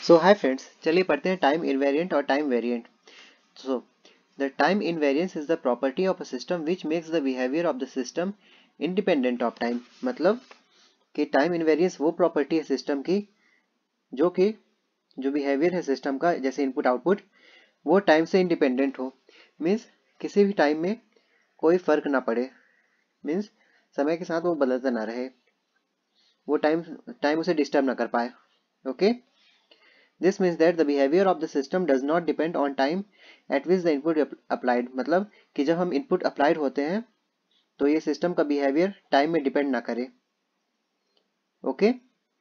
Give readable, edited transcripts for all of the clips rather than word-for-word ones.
सो hi friends, चलिए पढ़ते हैं टाइम इनवेरिएंट और time variant. So the time invariance is the property of a system which makes the behaviour of the system independent of time. मतलब कि time invariance वो property है system की कि जो बिहेवियर है सिस्टम का, जैसे इनपुट आउटपुट, वो टाइम से इंडिपेंडेंट हो। मीन्स किसी भी टाइम में कोई फर्क ना पड़े। मीन्स समय के साथ वो बदलता ना रहे, वो टाइम टाइम उसे डिस्टर्ब ना कर पाए। Okay, This means that the behavior of the system does not depend on time at which the input applied। मतलब कि जब हम input applied होते हैं तो ये system का behavior time में depend ना करे। Okay?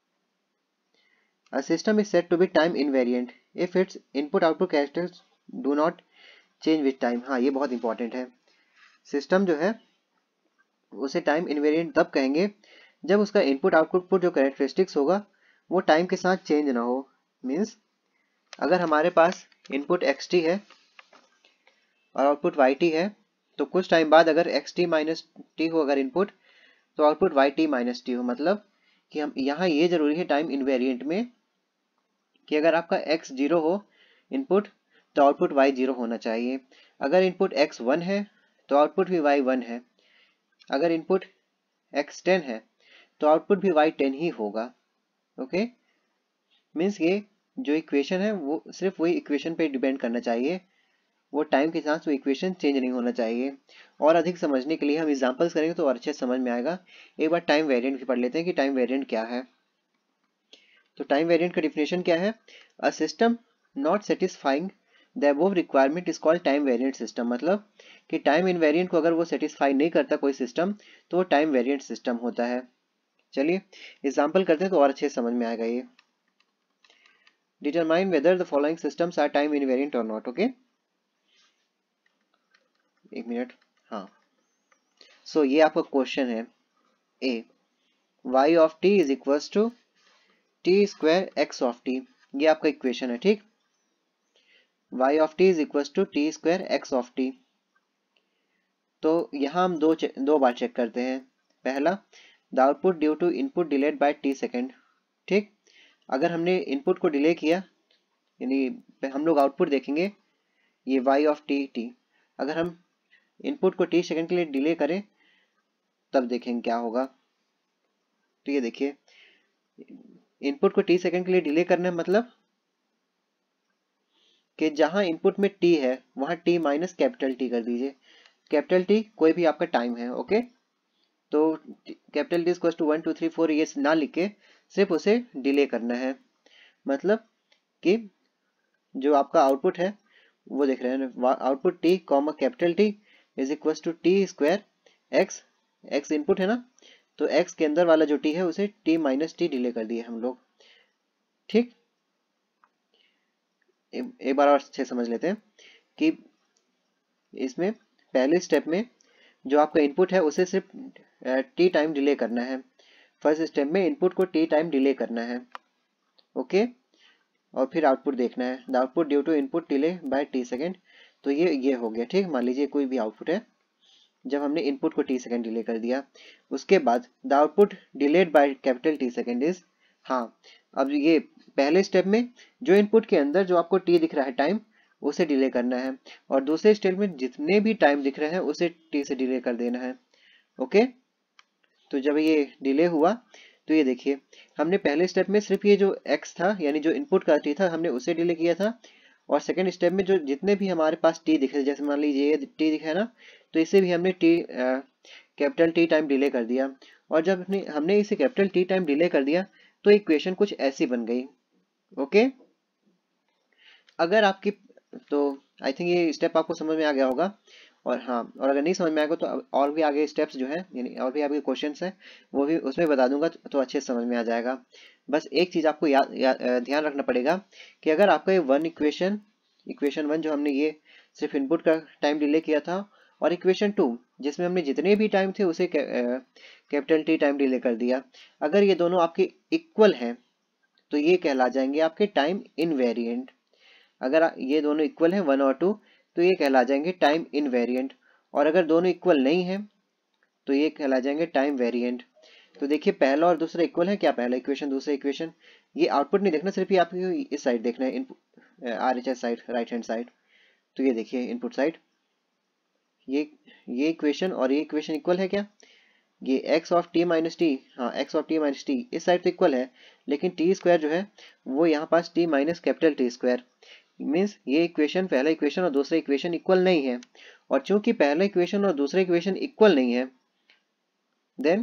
A system is said to be time invariant if its input output characteristics do not change with time। हाँ, ये बहुत important है। System जो है उसे time invariant तब कहेंगे जब उसका input output जो characteristics होगा वो time के साथ change ना हो। Means अगर हमारे पास इनपुट xt है और आउटपुट yt है, तो कुछ टाइम बाद अगर xt माइनस टी हो अगर इनपुट, तो आउटपुट yt माइनस टी हो। मतलब कि हम यहाँ ये जरूरी है टाइम इनवेरिएंट में कि अगर आपका x 0 हो इनपुट, तो आउटपुट y 0 होना चाहिए। अगर इनपुट x 1 है तो आउटपुट भी y 1 है। अगर इनपुट x 10 है तो आउटपुट भी y 10 ही होगा। ओके, मीन्स ये जो इक्वेशन है वो सिर्फ वही इक्वेशन पे डिपेंड करना चाहिए, वो टाइम के साथ वो इक्वेशन चेंज नहीं होना चाहिए। और अधिक समझने के लिए हम एग्जांपल्स करेंगे तो और अच्छे समझ में आएगा। एक बार टाइम वेरिएंट भी पढ़ लेते हैं कि टाइम वेरिएंट क्या है। तो टाइम वेरिएंट का डिफिनेशन क्या है? A system not satisfying the above requirement is called time variant system. मतलब कि टाइम इनवेरिएंट को अगर वो सेटिस्फाई नहीं करता कोई सिस्टम, तो वो टाइम वेरिएंट सिस्टम होता है। चलिए एग्जाम्पल करते हैं तो और अच्छे समझ में आएगा ये। Determine whether the following systems are time invariant और नॉट। ओके, एक मिनट। हाँ, सो ये आपका क्वेश्चन है। A, y of t is equal to t square x of t, ये आपका इक्वेशन है। ठीक, y of t is equal to t square x of t. तो यहाँ हम दो बार चेक करते हैं। पहला, the output due to input delayed by t second. ठीक, अगर हमने इनपुट को डिले किया, यानी हम लोग आउटपुट देखेंगे ये y ऑफ t। अगर हम इनपुट को t सेकेंड के लिए डिले करें तब देखेंगे क्या होगा। तो ये देखिए, इनपुट को t सेकेंड के लिए डिले करना है, मतलब कि जहां इनपुट में t है वहां t माइनस कैपिटल T कर दीजिए। कैपिटल T कोई भी आपका टाइम है। ओके, तो कैपिटल T इक्वल टू 1 2 3 4 ये ना लिख के सिर्फ उसे डिले करना है। मतलब कि जो आपका आउटपुट है वो देख रहे हैं, output t comma capital T is equal to t square x. X input है ना, तो x के अंदर वाला जो t है उसे t माइनस टी डिले कर दिए हम लोग। ठीक, एक बार और अच्छे समझ लेते हैं कि इसमें पहले स्टेप में जो आपका इनपुट है उसे सिर्फ t टाइम डिले करना है। फर्स्ट स्टेप में इनपुट को t टाइम डिले करना है। ओके, और फिर आउटपुट देखना है, the output due to input delay by t second. तो ये हो गया। ठीक, मान लीजिए कोई भी आउटपुट है जब हमने इनपुट को t सेकेंड डिले कर दिया। उसके बाद the output delayed by capital T second is, हाँ, अब ये पहले स्टेप में जो इनपुट के अंदर जो आपको t दिख रहा है टाइम, उसे डिले करना है, और दूसरे स्टेप में जितने भी टाइम दिख रहे हैं उसे t से डिले कर देना है। ओके, तो जब ये डिले हुआ तो ये देखिए, हमने पहले स्टेप में सिर्फ ये जो x था यानी जो इनपुट का t था हमने उसे डिले किया था, और सेकेंड स्टेप में जो जितने भी हमारे पास t दिखे, जैसे मान लीजिए ये t दिखा है ना, तो इसे भी हमने कैपिटल T टाइम डिले कर दिया। और जब हमने इसे कैपिटल T टाइम डिले कर दिया तो इक्वेशन कुछ ऐसी बन गई। ओके, अगर आपकी, तो आई थिंक ये स्टेप आपको समझ में आ गया होगा। और हाँ, और अगर नहीं समझ में आएगा तो और भी आगे स्टेप्स जो है, यानी और भी आगे क्वेश्चंस हैं वो भी उसमें बता दूंगा, तो अच्छे से समझ में आ जाएगा। बस एक चीज आपको ध्यान रखना पड़ेगा कि अगर आपका ये वन इक्वेशन वन जो हमने ये सिर्फ इनपुट का टाइम डिले किया था, और इक्वेशन टू जिसमें हमने जितने भी टाइम थे उसे कैपिटल T टाइम डिले कर दिया, अगर ये दोनों आपके इक्वल हैं तो ये कहला जाएंगे आपके टाइम इनवेरिएंट। अगर ये दोनों इक्वल हैं 1 और 2 तो ये कहला जाएंगे टाइम इनवेरिएंट, और अगर दोनों इक्वल नहीं हैं तो ये कहला जाएंगे टाइम वेरिएंट। तो देखिए पहला और दूसरा इक्वल है क्या, पहला इक्वेशन दूसरा इक्वेशन। ये आउटपुट नहीं देखना, सिर्फ ये आपको इस साइड देखना है, input RHS side, right hand side. तो ये देखिए इनपुट साइड, ये इक्वेशन और ये इक्वेशन इक्वल है क्या, ये x of t minus t, हाँ x of t minus t इस साइड तो इक्वल है, लेकिन t स्क्वायर जो है वो यहाँ पास t minus capital t square, means ये इक्वेशन, पहला इक्वेशन और दूसरा इक्वेशन इक्वल नहीं है। और चूंकि पहला इक्वेशन और दूसरा इक्वेशन इक्वल नहीं है, then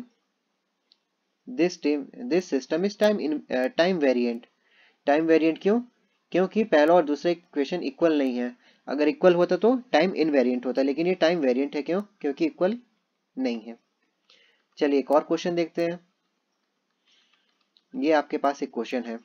this system is time variant. Time variant क्यों, क्योंकि पहला और दूसरा इक्वेशन इक्वल नहीं है। अगर इक्वल होता तो टाइम इनवेरिएंट होता, लेकिन ये टाइम वेरिएंट है, क्यों, क्योंकि इक्वल नहीं है। चलिए एक और क्वेश्चन देखते हैं। ये आपके पास एक क्वेश्चन है,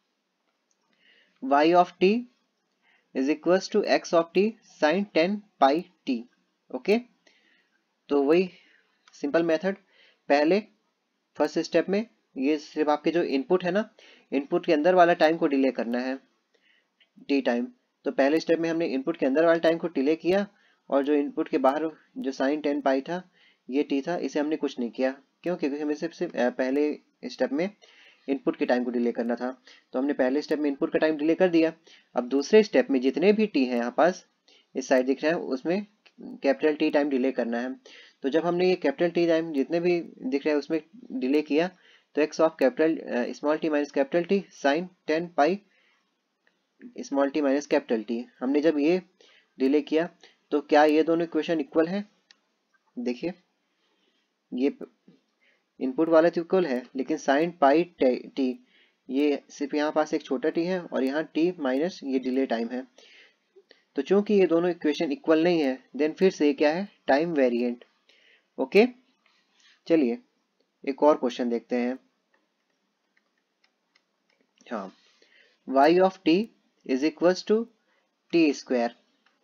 y of t is equals to x of t sine 10 pi t। Okay, तो वही सिंपल मेथड, पहले फर्स्ट स्टेप में ये सिर्फ आपके जो इनपुट है ना, इनपुट के अंदर वाला टाइम को डिले करना है, t टाइम। तो पहले स्टेप में हमने इनपुट के अंदर वाले टाइम को डिले किया, और जो इनपुट के बाहर जो साइन 10 पाई था, ये t था, इसे हमने कुछ नहीं किया। क्यों, क्योंकि हमें सिर्फ पहले स्टेप में इनपुट के टाइम को डिले करना था, तो हमने पहले स्टेप में इनपुट का टाइम डिले कर दिया। अब दूसरे स्टेप में जितने भी t हैं यहाँ पास इस साइड दिख रहे हैं, उसमें कैपिटल T टाइम डिले करना है। तो जब हमने ये कैपिटल T टाइम जितने भी दिख रहे हैं उसमें डिले किया, तो x of capital small t minus capital T sine 10 pi small t minus capital T, हमने जब ये डिले किया तो क्या ये दोनों इक्वेशन इक्वल है। देखिए ये इनपुट वाला तो इक्वल है, लेकिन साइन पाई टी, ये सिर्फ यहाँ पास एक छोटा t है और यहाँ t माइनस ये डिले टाइम है। तो चूंकि ये दोनों इक्वेशन इक्वल नहीं है, देन फिर से क्या है, टाइम वेरिएंट। ओके, चलिए एक और क्वेश्चन देखते हैं। हाँ, y of t is equals to t square.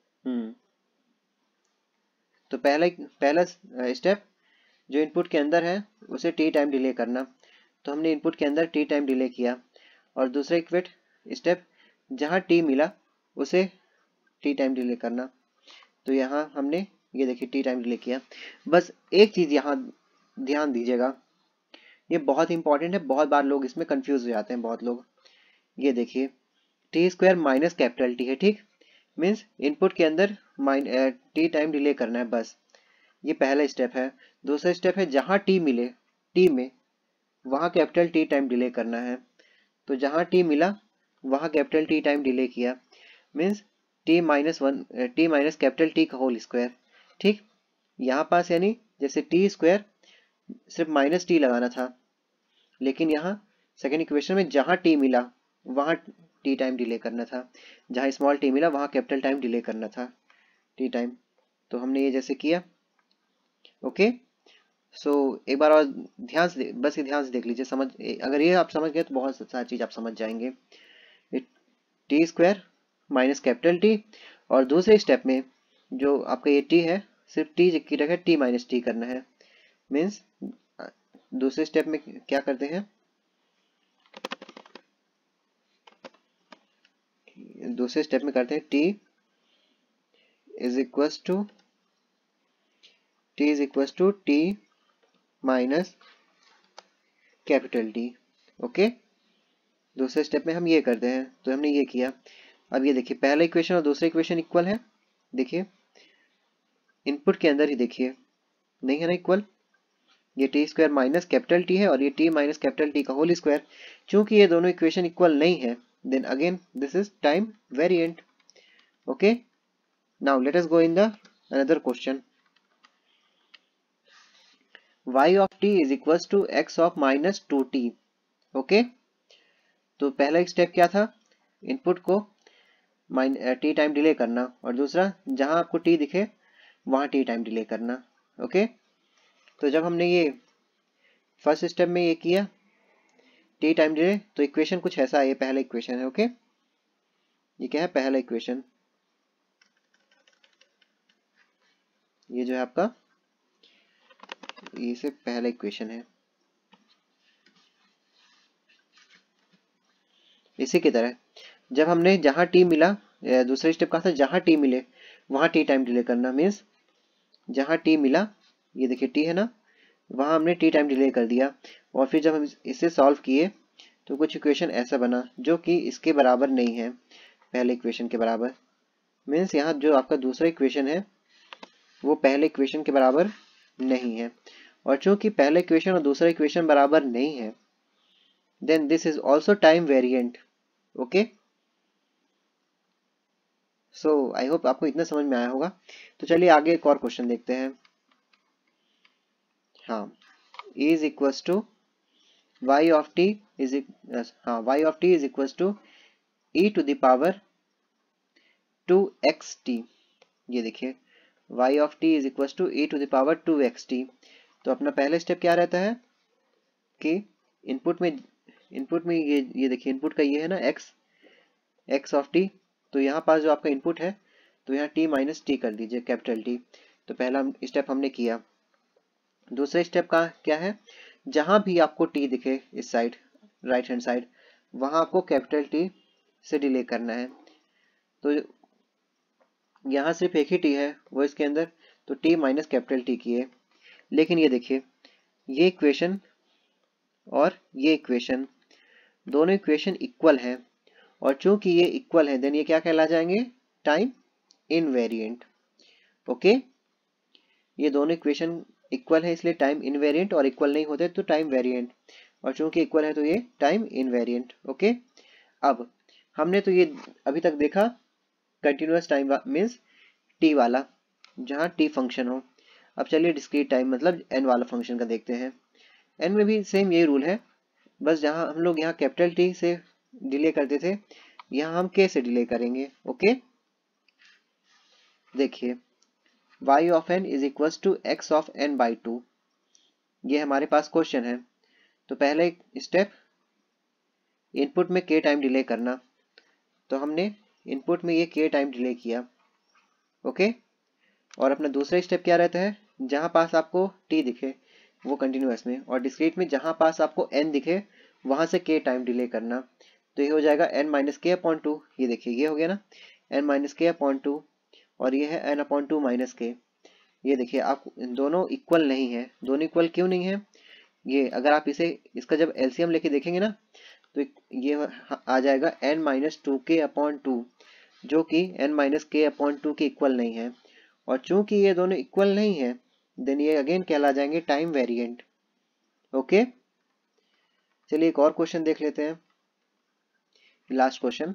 तो पहला स्टेप जो इनपुट के अंदर है उसे t टाइम डिले करना, तो हमने इनपुट के अंदर t टाइम डिले किया। और दूसरा इक्वेट स्टेप जहाँ t मिला उसे t टाइम डिले करना, तो यहाँ हमने ये देखिए t टाइम डिले किया। बस एक चीज़ यहाँ ध्यान दीजिएगा, ये बहुत इंपॉर्टेंट है, बहुत बार लोग इसमें कंफ्यूज हो जाते हैं, बहुत लोग। ये देखिए t square minus capital t है, ठीक, मीन्स इनपुट के अंदर टी टाइम डिले करना है, बस ये पहला स्टेप है। दूसरा स्टेप है जहाँ टी मिले, टी में वहाँ कैपिटल टी टाइम डिले करना है। तो जहाँ टी मिला वहाँ कैपिटल टी टाइम डिले किया, means t minus capital t का होल स्क्वायर, ठीक। यहाँ पास यानी जैसे टी स्क्वायर सिर्फ माइनस टी लगाना था, लेकिन यहाँ सेकेंड इक्वेशन में जहाँ टी मिला वहाँ टी टाइम डिले करना था, जहाँ स्मॉल टी मिला वहाँ कैपिटल टाइम डिले करना था, टी टाइम। तो हमने ये जैसे किया। ओके, सो एक बार और ध्यान से, बस ये ध्यान से देख लीजिए, समझ, अगर ये आप समझ गए तो बहुत सारी चीज़ आप समझ जाएंगे। T square minus capital t, और दूसरे स्टेप में जो आपका ये टी है सिर्फ टी की जगह टी माइनस टी करना है, मीन्स दूसरे स्टेप में क्या करते हैं, दूसरे स्टेप में करते हैं t is equals to t minus capital T। ओके, दूसरे स्टेप में हम ये करते हैं, तो हमने ये किया। अब ये देखिए पहला इक्वेशन और दूसरा इक्वेशन इक्वल है, देखिए इनपुट के अंदर ही देखिए नहीं है ना इक्वल, ये t square minus capital t है और ये टी माइनस कैपिटल टी का होल स्क्वायर। चूंकि ये दोनों इक्वेशन इक्वल नहीं है, then again this is time variant. Okay, now let us go in the another question. Y of t is equals to x of minus 2t. Okay, तो पहला step क्या था, input को t टाइम डिले करना, और दूसरा जहां आपको t दिखे वहां t टाइम डिले करना। ओके, तो जब हमने ये फर्स्ट स्टेप में ये किया टी टाइम डिले, तो इक्वेशन कुछ ऐसा है, ये पहला इक्वेशन है। ओके, ये क्या है, पहला इक्वेशन, ये जो है आपका ये से पहला इक्वेशन है। इसी की तरह जब हमने जहां टी मिला, दूसरा स्टेप कहा था जहां टी मिले वहां टी टाइम डिले करना, मीन्स जहां टी मिला, ये देखिए टी है ना, वहाँ हमने टी टाइम डिले कर दिया, और फिर जब हम इसे सॉल्व किए तो कुछ इक्वेशन ऐसा बना जो कि इसके बराबर नहीं है, पहले इक्वेशन के बराबर। मीन्स यहाँ जो आपका दूसरा इक्वेशन है वो पहले इक्वेशन के बराबर नहीं है, और चूंकि पहले इक्वेशन और दूसरा इक्वेशन बराबर नहीं है, then this is also time variant. Okay, so I hope आपको इतना समझ में आया होगा। तो चलिए आगे एक और क्वेश्चन देखते हैं। हाँ, is equals to y of t is y of t is equals to e to the power 2xt। ये देखिए y of t is equals to e to the power 2xt। तो अपना पहला स्टेप क्या रहता है कि इनपुट में ये देखिए इनपुट का ये है ना x ऑफ t। तो यहाँ पास जो आपका इनपुट है तो यहाँ t माइनस टी कर दीजिए, कैपिटल T। तो पहला स्टेप हमने किया। दूसरे स्टेप का क्या है, जहां भी आपको t दिखे इस साइड, राइट हैंड साइड, वहां आपको कैपिटल T से डिले करना है। तो यहाँ सिर्फ एक ही t है वो इसके अंदर, तो t माइनस कैपिटल T की है। लेकिन ये देखिए ये इक्वेशन और ये इक्वेशन, दोनों इक्वेशन इक्वल हैं, और चूंकि ये इक्वल है देन ये क्या कहला जाएंगे, टाइम इनवेरिएंट। ओके, ये दोनों इक्वेशन इक्वल है इसलिए टाइम इनवेरिएंट, और इक्वल नहीं होते तो टाइम वेरिएंट, और चूंकि इक्वल है तो ये टाइम इनवेरिएंट। ओके, अब हमने तो ये अभी तक देखा कंटिन्यूअस टाइम मीन्स टी वाला, जहाँ टी फंक्शन हो। अब चलिए डिस्क्रीट टाइम मतलब एन वाला फंक्शन का देखते हैं। एन में भी सेम यही रूल है, बस जहाँ हम लोग यहाँ कैपिटल टी से डिले करते थे यहाँ हम के से डिले करेंगे। ओके, देखिए y of n is equal to x of n by 2, ये हमारे पास क्वेश्चन है। तो पहले स्टेप इनपुट में k टाइम डिले करना, तो हमने इनपुट में ये k टाइम डिले किया। ओके, और अपना दूसरा स्टेप क्या रहता है, जहां पास आपको t दिखे वो कंटिन्यूअस में, और डिस्क्रीट में जहां पास आपको n दिखे वहां से k टाइम डिले करना। तो ये हो जाएगा n माइनस के अपॉन 2। ये देखिए ये हो गया ना n माइनस के अपॉन 2, और ये है n अपॉन 2 माइनस के। ये देखिए आप दोनों इक्वल नहीं है। दोनों इक्वल क्यों नहीं है, ये अगर आप इसका जब एलसीएम लेके देखेंगे ना तो ये आ जाएगा n माइनस 2 के अपॉन 2, जो कि n माइनस के अपॉन 2 के इक्वल नहीं है। और चूंकि ये दोनों इक्वल नहीं है देन ये अगेन कहला जाएंगे टाइम वेरिएंट। ओके, चलिए एक और क्वेश्चन देख लेते हैं, last question.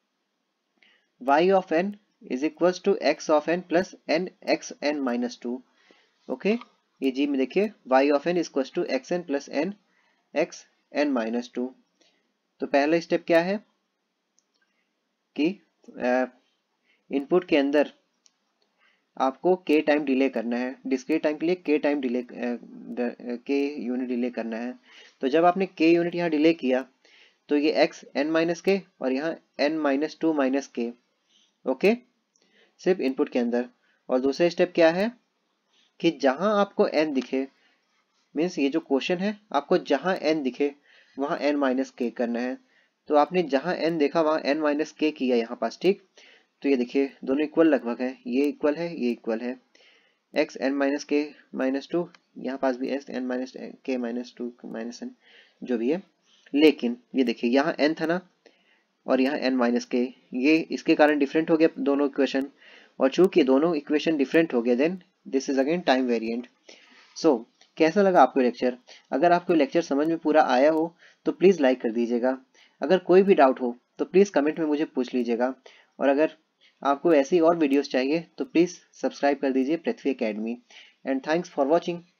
y of n is equal to x of n plus n x n minus 2। Okay, ये जी में देखिए y of n is equal to x n plus n x n minus 2। तो पहला step क्या है कि input के अंदर आपको k टाइम डिले करना है, डिस्क्रीट टाइम के लिए k time delay k unit delay करना है। तो जब आपने k यूनिट यहाँ डिले किया तो ये x n माइनस k और यहाँ n minus 2 minus k। Okay, सिर्फ इनपुट के अंदर। और दूसरा स्टेप क्या है कि जहां आपको n दिखे, मीन्स ये जो क्वेश्चन है आपको जहां n दिखे वहां n माइनस k करना है। तो आपने जहां n देखा वहां n माइनस k किया यहाँ पास, ठीक। तो ये देखिए दोनों इक्वल लगभग है, ये इक्वल है ये इक्वल है, x n minus k minus 2, यहाँ पास भी x n minus k minus 2 minus n जो भी है। लेकिन ये देखिए यहाँ n था ना और यहाँ n माइनस k, ये इसके कारण डिफरेंट हो गया दोनों इक्वेशन, और चूंकि दोनों इक्वेशन डिफरेंट हो गए then this is again time variant. So कैसा लगा आपको लेक्चर? अगर आपको लेक्चर समझ में पूरा आया हो तो प्लीज़ लाइक कर दीजिएगा। अगर कोई भी डाउट हो तो प्लीज़ कमेंट में मुझे पूछ लीजिएगा, और अगर आपको ऐसी और वीडियोस चाहिए तो प्लीज़ सब्सक्राइब कर दीजिए Prithvi Academy. And thanks for watching.